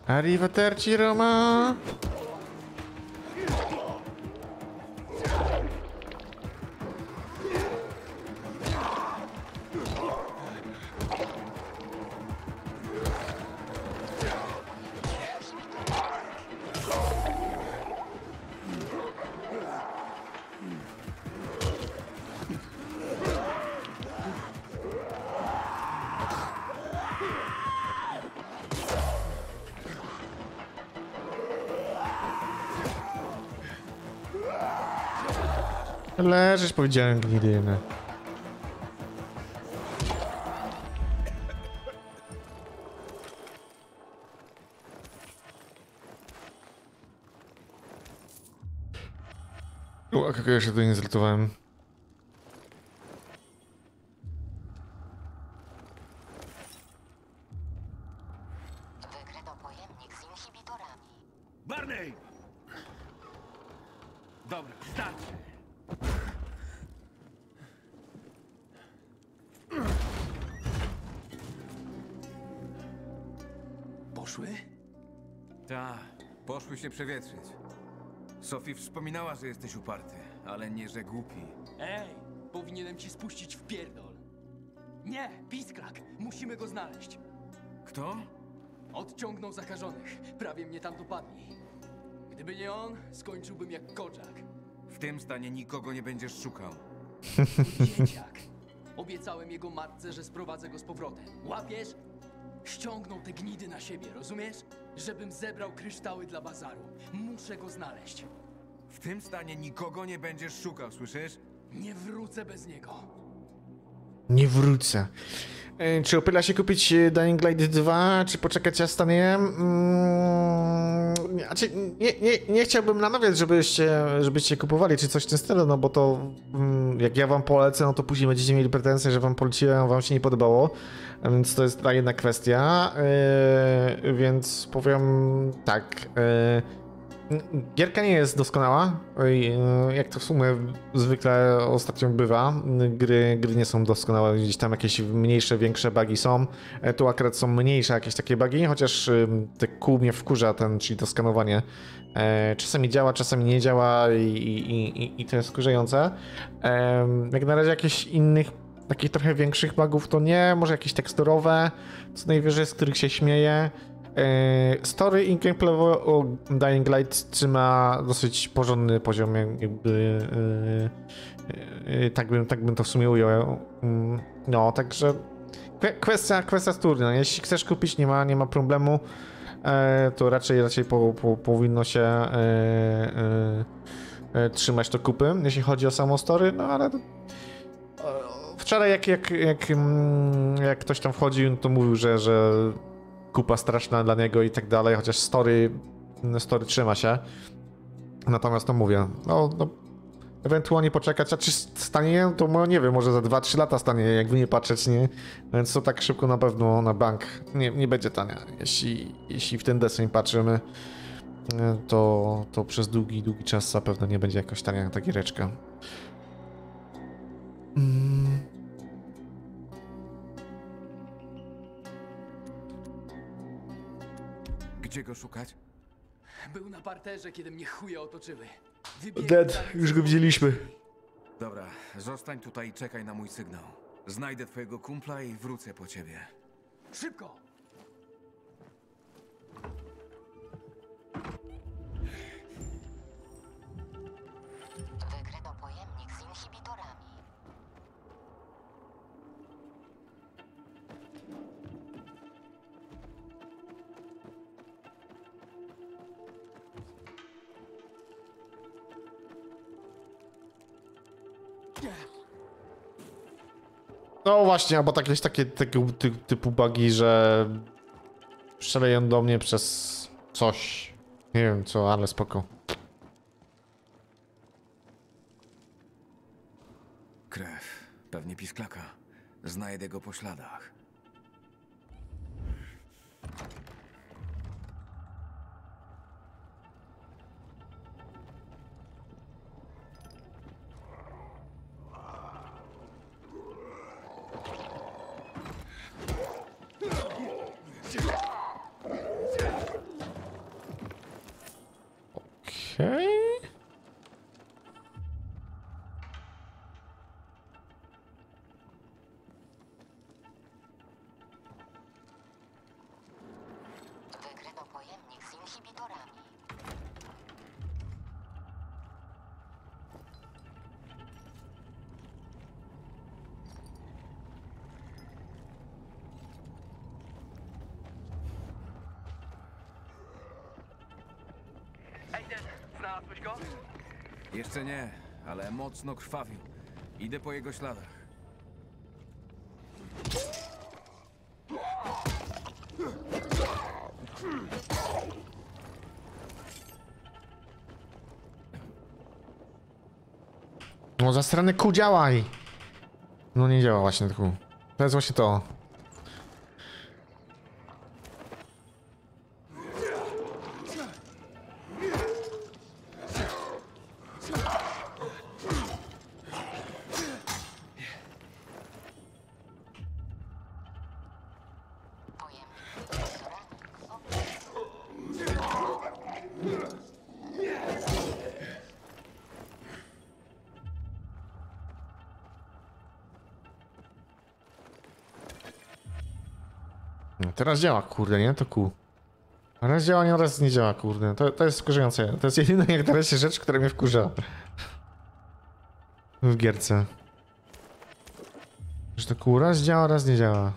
Arrivederci Roma! Leżysz, powiedziałem, gnidyny. O, kogo jeszcze tu nie zlutowałem? Wykryto pojemnik z inhibitorami. Barney! Dobra, starczy. Poszły? Ta, poszły się przewietrzyć. Sophie wspominała, że jesteś uparty, ale nie, że głupi. Ej, powinienem ci spuścić w pierdol. Nie, pisklak, musimy go znaleźć. Kto? Odciągnął zakażonych, prawie mnie tam dopadli. Gdyby nie on, skończyłbym jak Kojak. W tym stanie nikogo nie będziesz szukał. Dzieciak. Obiecałem jego matce, że sprowadzę go z powrotem. Łapiesz? Ściągnął te gnidy na siebie, rozumiesz? Żebym zebrał kryształy dla bazaru. Muszę go znaleźć. W tym stanie nikogo nie będziesz szukał, słyszysz? Nie wrócę bez niego. Nie wrócę. Czy opyla się kupić Dying Light 2, czy poczekać aż stanie? Znaczy, nie chciałbym namawiać, żebyście kupowali, czy coś w tym stylu, no bo to jak ja wam polecę, no to później będziecie mieli pretensje, że wam poleciłem, wam się nie podobało, więc to jest ta jedna kwestia, więc powiem tak. Gierka nie jest doskonała, jak to w sumie zwykle ostatnio bywa. Gry nie są doskonałe, gdzieś tam jakieś mniejsze, większe bugi są. Tu akurat są mniejsze jakieś takie bugi, chociaż te kół mnie wkurza, czyli to skanowanie. Czasami działa, czasami nie działa i to jest wkurzające. Jak na razie jakichś innych, takich trochę większych bugów to nie, może jakieś teksturowe, co najwyżej, z których się śmieję. Story i gameplayowo o Dying Light trzyma dosyć porządny poziom, jakby tak bym to w sumie ujął. No, także kwestia studiów. No, jeśli chcesz kupić, nie ma problemu, to raczej powinno się trzymać to kupy, jeśli chodzi o samą story, no ale wczoraj jak ktoś tam wchodził, to mówił, że kupa straszna dla niego i tak dalej, chociaż story trzyma się. Natomiast to mówię, no ewentualnie poczekać, a czy stanie, to nie wiem, może za 2-3 lata stanie, jakby nie patrzeć, nie? Więc to tak szybko na pewno na bank nie będzie tania. Jeśli w ten deseń patrzymy, to przez długi czas zapewne nie będzie jakoś tania ta giereczka. Gdzie go szukać? Był na parterze, kiedy mnie chuje otoczyły. Dead, już go widzieliśmy. Dobra, zostań tutaj i czekaj na mój sygnał. Znajdę twojego kumpla i wrócę po ciebie. Szybko! Wykryto pojemnik z inhibitorami. No właśnie, albo jakieś takie tego typu bugi, że strzelają do mnie przez coś. Nie wiem co, ale spoko. Krew. Pewnie pisklaka. Znajdę go po śladach. Znalazłeś go? Jeszcze nie, ale mocno krwawił. Idę po jego śladach. No zasrany kół, działaj! No nie działa właśnie kół. To jest właśnie to. Pojemnik z inhibitorami. No, teraz działa, kurde, nie? To kół. Raz działa, nie, raz nie działa, kurde. To jest wkurzające. To jest jedyna jak na razie rzecz, która mnie wkurza. W gierce. Że to kół raz działa, raz nie działa.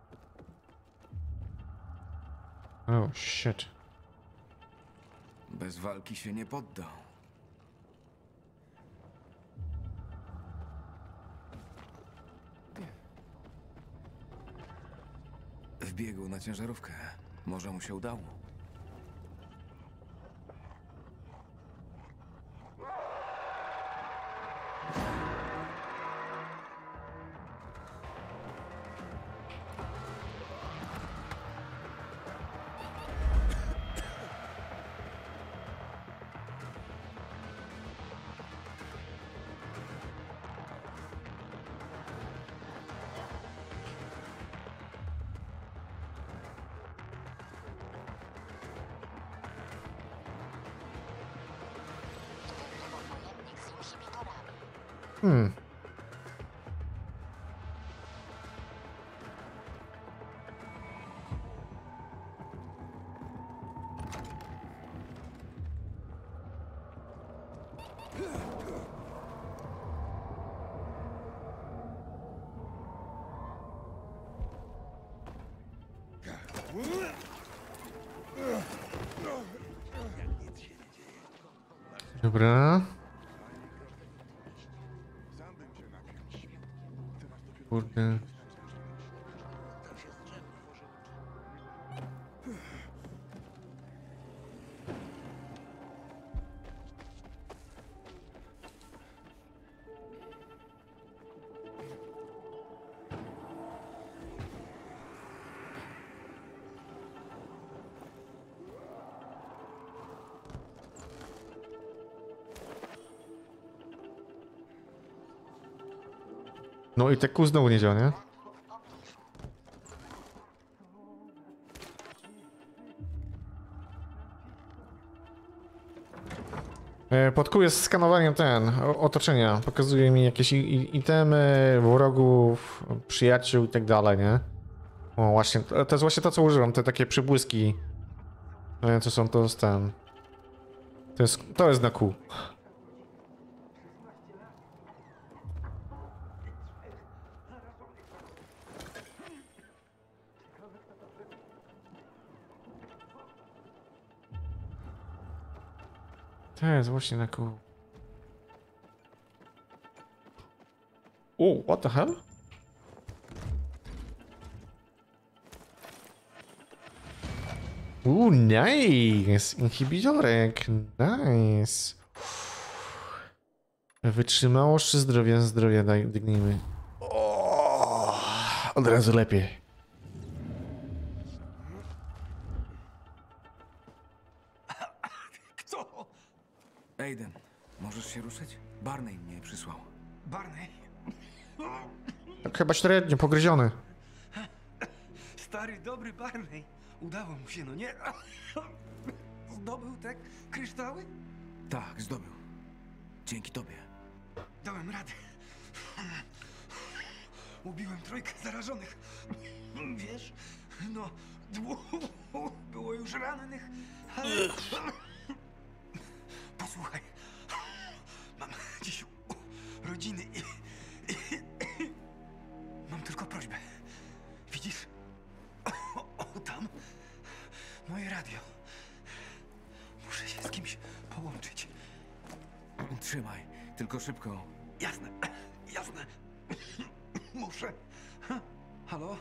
Oh, shit. Bez walki się nie poddał. Wbiegł na ciężarówkę. Może mu się udało. Wykryto pojemnik z inhibitorami. Hmm. Dobra. Kurde. No i te kół znowu nie działa, nie? Pod kół jest skanowaniem otoczenia. Pokazuje mi jakieś itemy, wrogów, przyjaciół i tak dalej, nie? O, właśnie, to jest właśnie to, co używam, te takie przybłyski. Nie wiem, co są, to jest ten... To jest na kół. To jest właśnie na kół. O, what the hell? Nice! Inhibitorek, nice. Wytrzymałość czy zdrowie? Zdrowie dygnijmy. O, od razu lepiej. Kto? Aiden, możesz się ruszyć? Barney mnie przysłał. Barney? Tak chyba średnio pogryziony. Stary, dobry Barney. Udało mu się, no nie? Zdobył te kryształy? Tak, zdobył. Dzięki tobie. Dałem radę. Ubiłem trójkę zarażonych. Wiesz, no, dwóch było już rannych, ale... Posłuchaj, mam dziś rodziny i... Mam tylko prośbę. Widzisz? O, tam? Moje radio. Muszę się z kimś połączyć. Trzymaj, tylko szybko. Jasne, jasne. Muszę. Halo?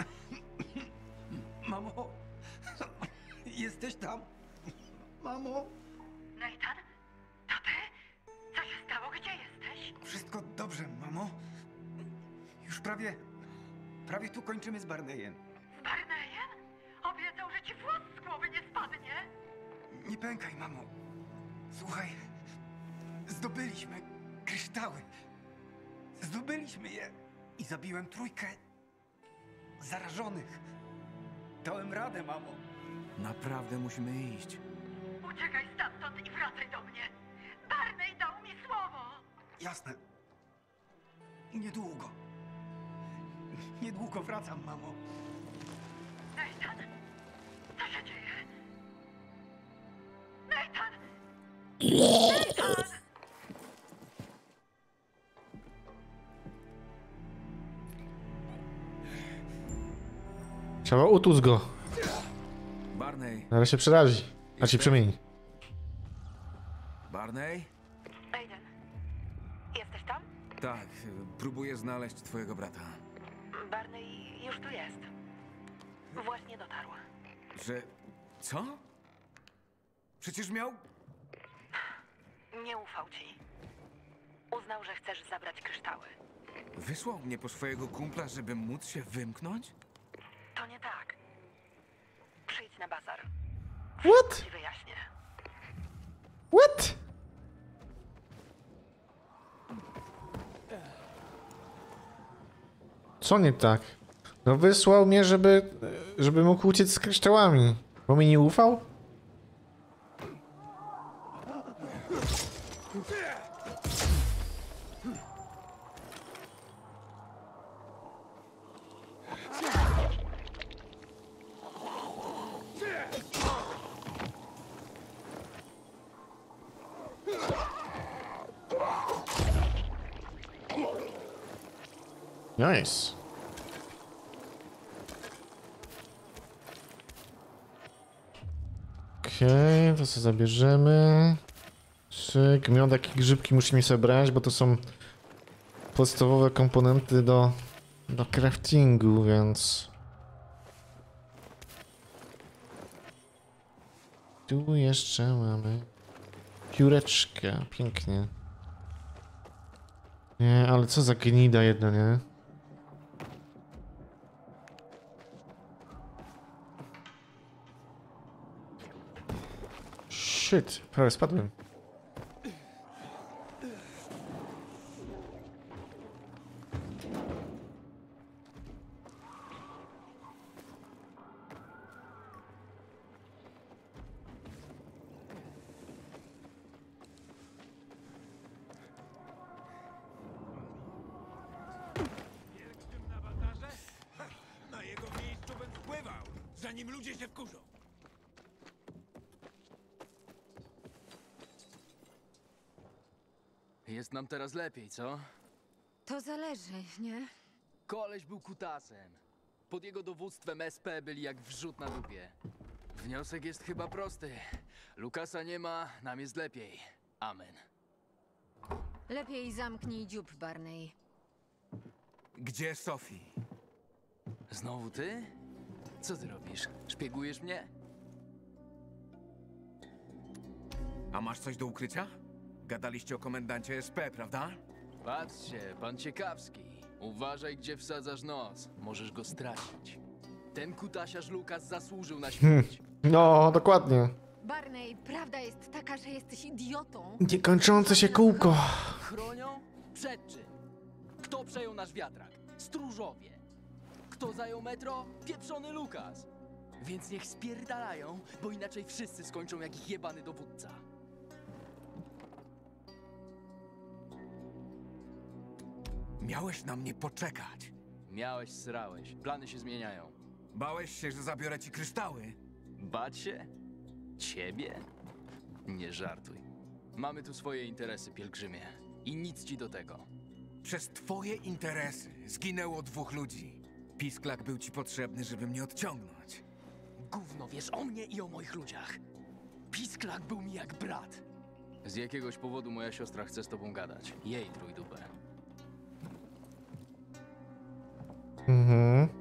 Mamo? Jesteś tam? Mamo? Nathan? To ty? Co się stało? Gdzie jesteś? Wszystko dobrze, mamo? Już prawie tu kończymy z Barneyem. Z Barneyem? Obiecał, że ci włos z głowy nie spadnie. Nie pękaj, mamo. Słuchaj, zdobyliśmy kryształy. Zdobyliśmy je i zabiłem 3 zarażonych. Dałem radę, mamo. Naprawdę musimy iść. Uciekaj stamtąd i wracaj do mnie. Barney dał mi słowo. Jasne. Niedługo. Niedługo wracam, mamo. Nathan? Co się dzieje? Nathan! Nathan! Trzeba utłuc go. Barney. Ale się przerazi. A się przemieni. Barney? Aiden, jesteś tam? Tak, próbuję znaleźć twojego brata. Barney już tu jest. Właśnie dotarł. Że... co? Przecież miał... Nie ufał ci. Uznał, że chcesz zabrać kryształy. Wysłał mnie po swojego kumpla, żeby móc się wymknąć? To nie tak. Przyjdź na bazar. What? Ci wyjaśnię. What? Co nie tak? No wysłał mnie, żeby mógł uciec z kryształami. Bo mi nie ufał? Nice. Okej, to co zabierzemy. Szyk, miodek i grzybki musimy sobie brać, bo to są podstawowe komponenty do craftingu, więc... Tu jeszcze mamy pióreczkę, pięknie. Nie, ale co za gnida jedna, nie? Shit, prawie spadłem. Na bazarze? Na jego miejscu bym wpływał, zanim ludzie się wkurzą. Jest nam teraz lepiej, co? To zależy, nie? Koleś był kutasem. Pod jego dowództwem SP byli jak wrzut na dupie. Wniosek jest chyba prosty. Lukasa nie ma, nam jest lepiej. Amen. Lepiej zamknij dziób, Barney. Gdzie Sophie? Znowu ty? Co ty robisz? Szpiegujesz mnie? A masz coś do ukrycia? Gadaliście o komendancie SP, prawda? Patrzcie, pan ciekawski. Uważaj, gdzie wsadzasz nos. Możesz go stracić. Ten kutasiarz Lukas zasłużył na śmierć. No, dokładnie. Barney, prawda jest taka, że jesteś idiotą. Niekończące się kółko. Chronią? Przed czym? Kto przejął nasz wiatrak? Stróżowie. Kto zajął metro? Pieprzony Lukas. Więc niech spierdalają, bo inaczej wszyscy skończą jak ich jebany dowódca. Miałeś na mnie poczekać. Miałeś, srałeś. Plany się zmieniają. Bałeś się, że zabiorę ci kryształy. Bać się? Ciebie? Nie żartuj. Mamy tu swoje interesy, pielgrzymie. I nic ci do tego. Przez twoje interesy zginęło 2 ludzi. Pisklak był ci potrzebny, żeby mnie odciągnąć. Gówno wiesz o mnie i o moich ludziach. Pisklak był mi jak brat. Z jakiegoś powodu moja siostra chce z tobą gadać. Jej trójdupę. Mhm.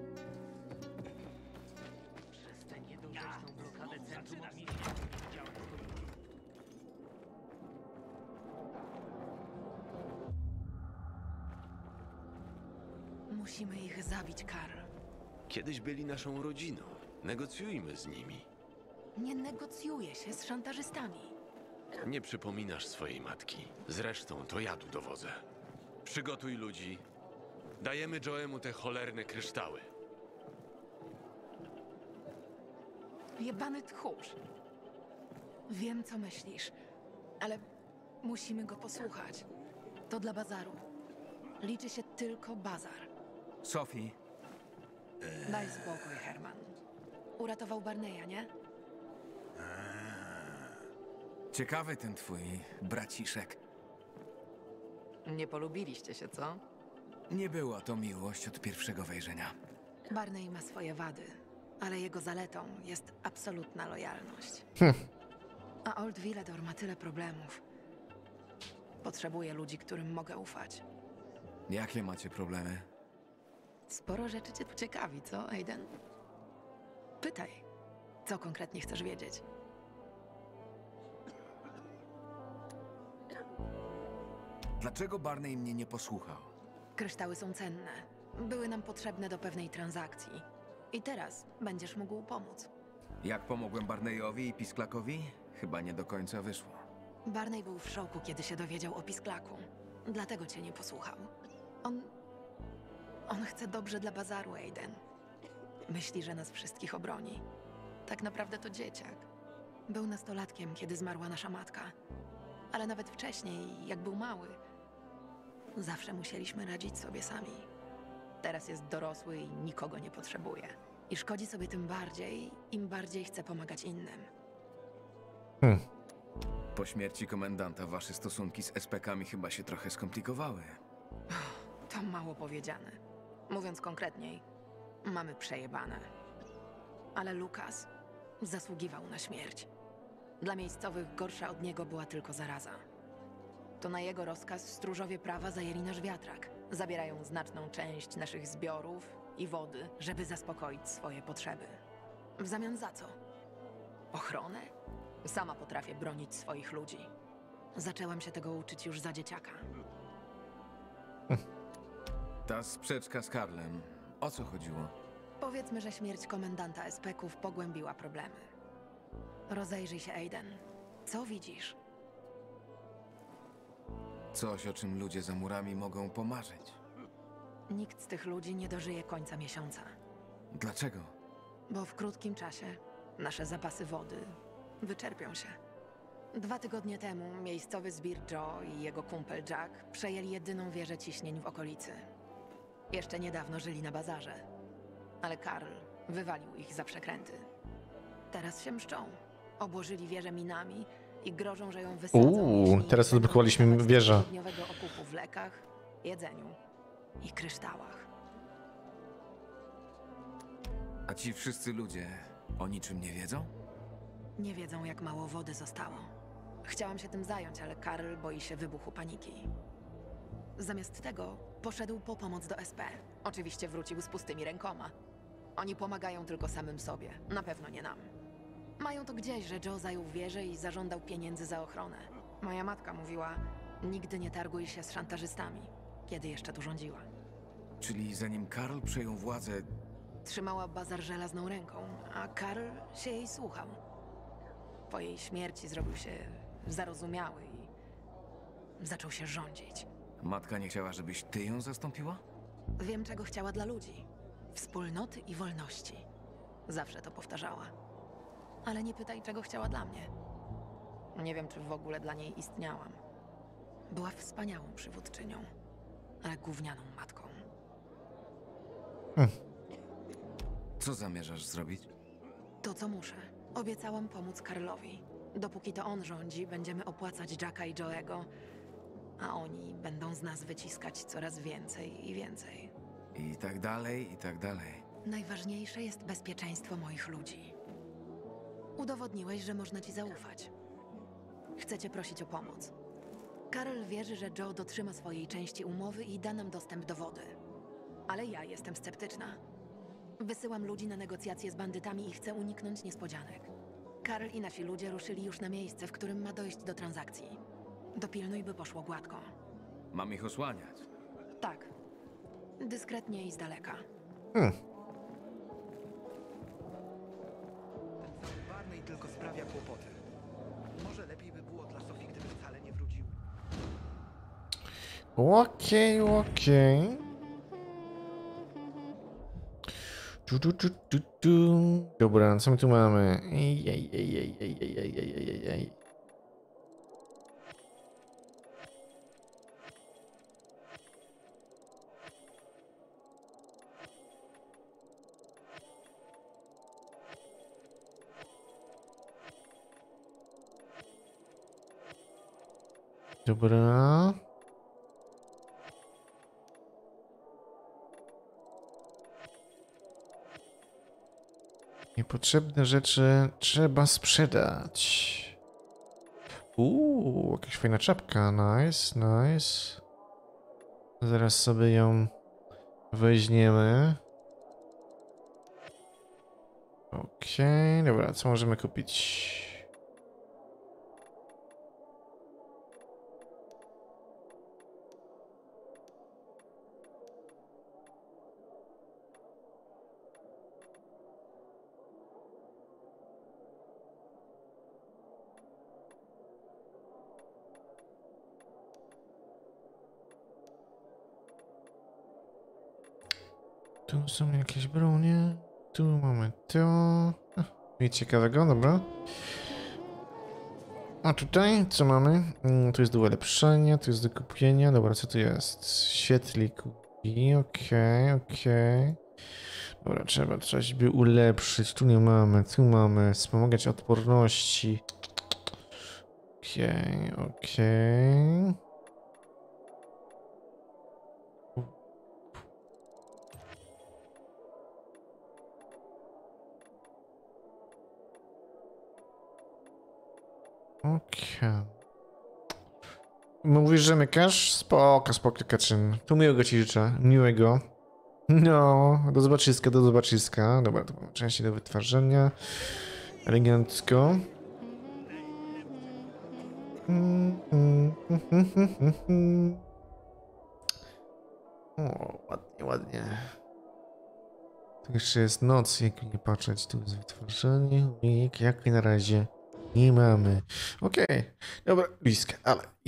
Musimy ich zabić, Karl. Kiedyś byli naszą rodziną. Negocjujmy z nimi. Nie negocjuje się z szantażystami. Nie przypominasz swojej matki. Zresztą to ja tu dowodzę. Przygotuj ludzi. Dajemy Joemu te cholerne kryształy. Jebany tchórz. Wiem, co myślisz, ale musimy go posłuchać. To dla bazaru. Liczy się tylko bazar. Sophie, Daj spokój, Herman. Uratował Barneya, nie? ciekawy ten twój braciszek. Nie polubiliście się, co? Nie była to miłość od pierwszego wejrzenia. Barney ma swoje wady, ale jego zaletą jest absolutna lojalność. A Old Villador ma tyle problemów. Potrzebuję ludzi, którym mogę ufać. Jakie macie problemy? Sporo rzeczy cię tu ciekawi, co, Aiden? Pytaj, co konkretnie chcesz wiedzieć? Dlaczego Barney mnie nie posłuchał? Kryształy są cenne. Były nam potrzebne do pewnej transakcji. I teraz będziesz mógł pomóc. Jak pomogłem Barneyowi i Pisklakowi? Chyba nie do końca wyszło. Barney był w szoku, kiedy się dowiedział o Pisklaku. Dlatego cię nie posłuchał. On chce dobrze dla bazaru, Aiden. Myśli, że nas wszystkich obroni. Tak naprawdę to dzieciak. Był nastolatkiem, kiedy zmarła nasza matka. Ale nawet wcześniej, jak był mały, zawsze musieliśmy radzić sobie sami. Teraz jest dorosły i nikogo nie potrzebuje. I szkodzi sobie tym bardziej, im bardziej chce pomagać innym. Po śmierci komendanta wasze stosunki z SPK-ami chyba się trochę skomplikowały. To mało powiedziane. Mówiąc konkretniej, mamy przejebane. Ale Lucas zasługiwał na śmierć. Dla miejscowych gorsza od niego była tylko zaraza. To na jego rozkaz stróżowie prawa zajęli nasz wiatrak. Zabierają znaczną część naszych zbiorów i wody, żeby zaspokoić swoje potrzeby. W zamian za co? Ochronę? Sama potrafię bronić swoich ludzi. Zaczęłam się tego uczyć już za dzieciaka. Ta sprzeczka z Karlem. O co chodziło? Powiedzmy, że śmierć komendanta SPK-ów pogłębiła problemy. Rozejrzyj się, Aiden. Co widzisz? Coś, o czym ludzie za murami mogą pomarzyć. Nikt z tych ludzi nie dożyje końca miesiąca. Dlaczego? Bo w krótkim czasie nasze zapasy wody wyczerpią się. 2 tygodnie temu miejscowy zbir Joe i jego kumpel Jack przejęli jedyną wieżę ciśnień w okolicy. Jeszcze niedawno żyli na bazarze, ale Karl wywalił ich za przekręty. Teraz się mszczą. Obłożyli wieżę minami i grożą, że ją wysadzą. jeśli teraz będą odblokowaliśmy dostawać wieżę. tygodniowego okupu w lekach, jedzeniu i kryształach. A ci wszyscy ludzie o niczym nie wiedzą? Nie wiedzą, jak mało wody zostało. Chciałam się tym zająć, ale Karl boi się wybuchu paniki. Zamiast tego poszedł po pomoc do SP. Oczywiście wrócił z pustymi rękoma. Oni pomagają tylko samym sobie, na pewno nie nam. Mają to gdzieś, że Joe zajął wieżę i zażądał pieniędzy za ochronę. Moja matka mówiła, nigdy nie targuj się z szantażystami, kiedy jeszcze tu rządziła. Czyli zanim Karl przejął władzę, Trzymała bazar żelazną ręką, a Karl się jej słuchał. Po jej śmierci zrobił się zarozumiały i zaczął się rządzić. matka nie chciała, żebyś ty ją zastąpiła? Wiem, czego chciała dla ludzi. Wspólnoty i wolności. Zawsze to powtarzała. Ale nie pytaj, czego chciała dla mnie. Nie wiem, czy w ogóle dla niej istniałam. Była wspaniałą przywódczynią, ale gównianą matką. Co zamierzasz zrobić? To, co muszę. Obiecałam pomóc Karlowi. Dopóki to on rządzi, będziemy opłacać Jacka i Joe'ego, a oni będą z nas wyciskać coraz więcej i więcej. I tak dalej, i tak dalej. Najważniejsze jest bezpieczeństwo moich ludzi. Udowodniłeś, że można ci zaufać. Chcecie prosić o pomoc. Karol wierzy, że Joe dotrzyma swojej części umowy i da nam dostęp do wody. Ale ja jestem sceptyczna. Wysyłam ludzi na negocjacje z bandytami i chcę uniknąć niespodzianek. Karol i nasi ludzie ruszyli już na miejsce, w którym ma dojść do transakcji. Dopilnuj, by poszło gładko. Mam ich osłaniać. Tak. Dyskretnie i z daleka. Ten cały Barney tylko sprawia kłopoty. Może lepiej by było dla Sofii, gdyby wcale nie wrócił. Okej. Dobra, co my tu mamy? Ej. Dobra. Niepotrzebne rzeczy trzeba sprzedać. Jakaś fajna czapka. Nice. Zaraz sobie ją weźmiemy. Okej, dobra, co możemy kupić? Tu są jakieś bronie. Tu mamy to. Nic ciekawego, dobra. A tutaj co mamy? Tu jest do ulepszenia, tu jest do kupienia. Dobra, co tu jest? Świetlik. Okej. Dobra, trzeba coś by ulepszyć. Tu nie mamy, tu mamy. Wspomagać odporności. Okej. Mówisz, że mykasz? Spoko, Kaczyn. Tu miłego ci życzę. Miłego. No, do zobaczyska. Dobra, to mamy części do wytwarzania. Elegancko. O, ładnie. Tu jeszcze jest noc, jak nie patrzeć. Tu jest wytwarzanie. Jak na razie nie mamy. Okej. Dobra, blisko, ale